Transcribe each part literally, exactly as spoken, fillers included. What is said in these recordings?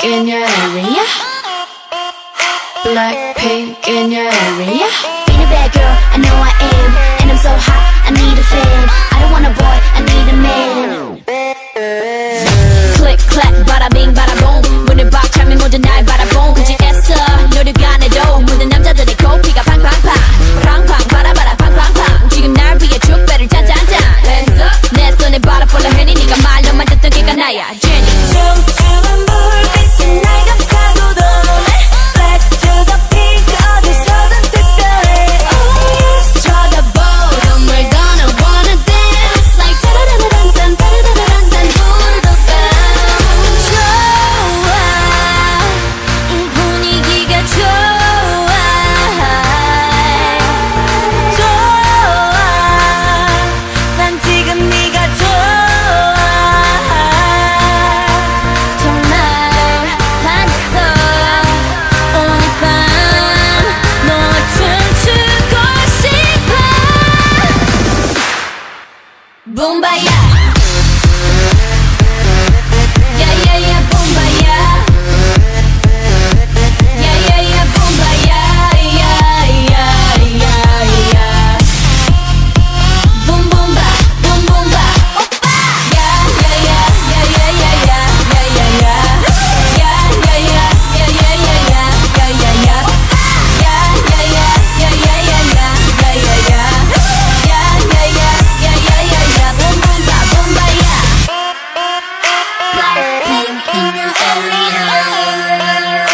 in your area. Blackpink in your area. Ain't a bad girl, I know I am. And I'm so hot, I need a fan. I don't want a boy, I need a man. Click, clack, bada bing, bada boom. 문을 박차면 모두 날 바라본 굳이 애써 노력 안 해도 모든 남자들의 코피가 팡팡팡 팡팡 바라바라 팡팡팡 지금 날 위해 축배를 짠짠짠 Hands up 내 손에 바라볼라 해니 네가 말로만 듣던 걔가 나야 Jenny 춤추는 불빛이 날 감싸고 도네 Black to the pink 어디서든 특별해 Oh 쳐다보 We're gonna wanna dance Like 따라라란딴 따라라란딴 불도 bounce 좋아 이 분위기가 좋아 좋아 난 지금 네가 좋아 정말 반했어 오늘 밤 너와 춤추고 싶어 붐바야 Yeah, yeah, yeah, 붐바야 Yeah, yeah, yeah, 붐바야 Yeah, yeah, yeah, yeah Boom, boom, ba, boom, boom, ba 오빠 Yeah, yeah, yeah, yeah, yeah, yeah, yeah Yeah, yeah, yeah Yeah, yeah, yeah, yeah, yeah, yeah, yeah Yeah, yeah, yeah Yeah, yeah, yeah, yeah, yeah, yeah, yeah Yeah, yeah, yeah Yeah, yeah, yeah, yeah, yeah, yeah, yeah Boom, boom, ba, 붐바야 Blackpink in your area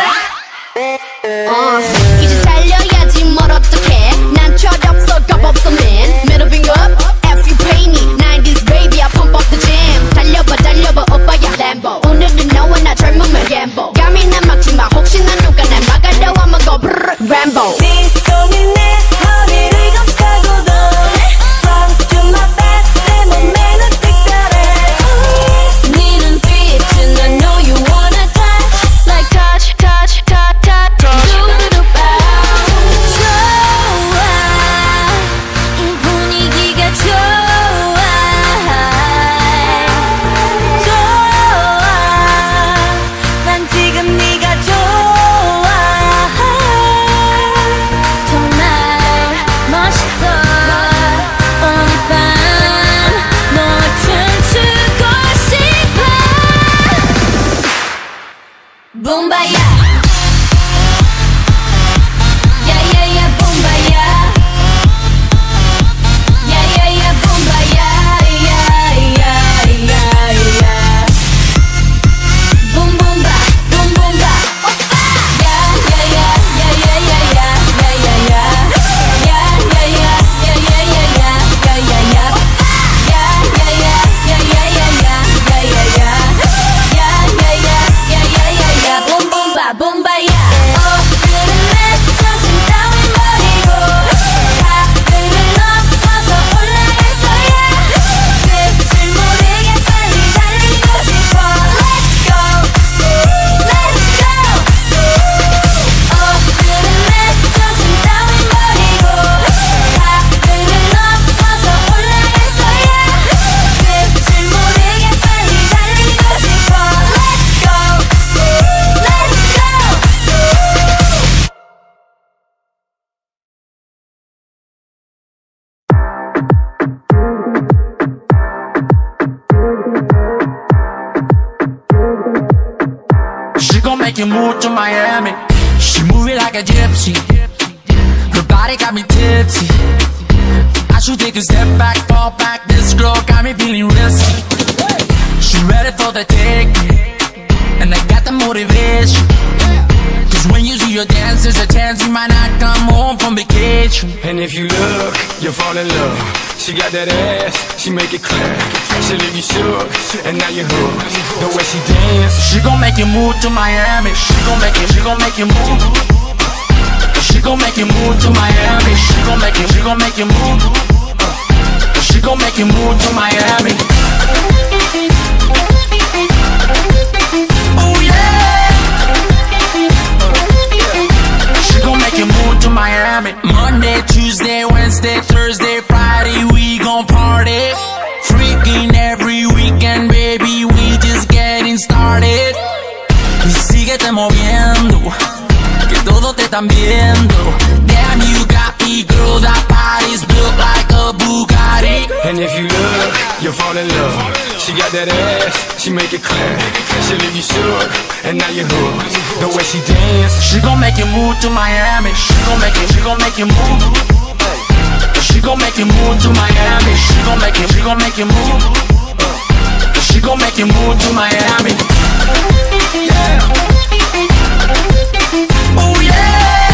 어, 이제 달려야지 뭘 어떡해 난 철없어 겁없어 man Middle finger up if you pay me nineties baby I pump up the jam 달려봐 달려봐 오빠야 Lambo 오늘은 너와 나 젊음을 gamble 감이나 막지마 혹시나 누가 날 막으려 하면 go brrr Rambo 네 손이 내 허리를 감싸고 도네 Front to my back 내 몸매는 특별해 네 눈빛은 I know you wanna touch Like touch touch touch touch 두두두 bounce 좋아 이 분위기가 좋아 좋아 난 지금 네가 좋아 정말 멋있어 오늘 밤 너와 춤추고 싶어 붐바야 Yeah, yeah, yeah, 붐바야 Yeah, yeah, yeah, 붐바야 Yeah, yeah, yeah, yeah Boom, boom, ba, boom, boom, ba 오빠 Yeah, yeah, yeah, yeah, yeah, yeah, yeah Yeah, yeah, yeah Yeah, yeah, yeah, yeah, yeah, yeah, yeah Yeah, yeah, yeah 오빠 Yeah, yeah, yeah, yeah, yeah, yeah, yeah Yeah, yeah, yeah Yeah, yeah, yeah, yeah, yeah, yeah, yeah Boom, boom, ba, 붐바야 오늘은 내 정신 따윈 버리고 하늘을 넘어서 올라갈 거야 끝을 모르게 빨리 달리고 싶어 Let's go Let's go 오늘은 내 정신 따윈 버리고 하늘을 넘어서 올라갈 거야 끝을 모르게 빨리 달리고 싶어 Let's go Let's go She gon' make you move to Miami. She move it like a gypsy. Her body got me tipsy. I should take a step back, fall back. This girl got me feeling risky. She ready for the taking, and I got the motivation. Cause when you see your dance, there's a chance you might not come home from vacation. And if you look, you'll fall in love. She got that ass, she make it clap. She leave you shook, and now you hooked. The way she dance, She gon' make you move to Miami. She gon' make you, she gon' make you move. She gon' make you move to Miami. She gon' make you, she gon' make you move. Uh, She gon' make you move to Miami. Oh yeah. She gon' make you move to Miami. Monday, Tuesday, Wednesday, Thursday, Friday, we gon' party. Freaking every weekend, baby, we just getting started. están viendo. Damn, you got me, girl, that body's built like a Bugatti. And if you look, you'll fall in love. She got that ass, she make it clap. She leave you shook, and now you're hooked. The way she dance, she gon' make you move to Miami. She gon' make you, she gon' make you move. She gon' make you move to Miami. She gon' make you, she gon' make you move. She gon' make you move to Miami. Yeah. Oh yeah.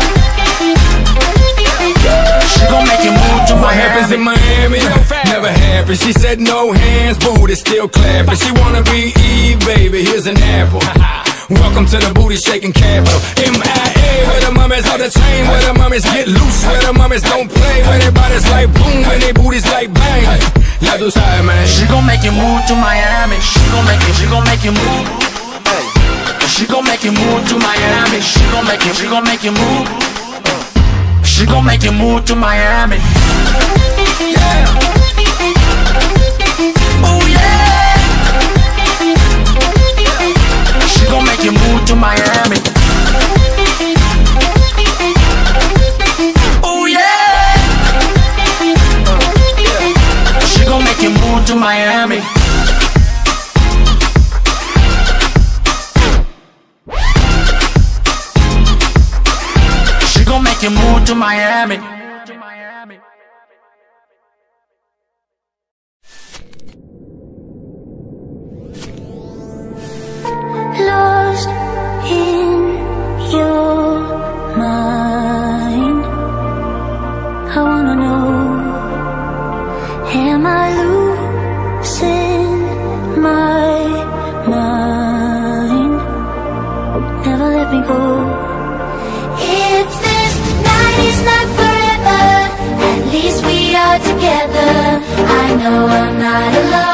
She gon' make you move to Miami. What happens in Miami never happens. She said no hands, booty still clapping. She wanna be Eve, baby, here's an apple. Welcome to the booty shaking capital. M I A, where the mummies on the chain, where the mummies get loose, where the mummies don't play, where their bodies like boom, when their booties like bang. La tu sabes, man. She gon' make you move to Miami. She gon' make you, she gon' make you move. She gon' make you move to Miami. She gon' make you, she gon' make you move. She gon' make you move to Miami. Yeah. Oh yeah. She gon' make you move to Miami. Oh yeah. She gon' make you move to Miami. She gon' make you move to Miami. Lost in your mind, I wanna know, am I losing my mind? Never let me go. If this night is not forever, at least we are together. I know I'm not alone.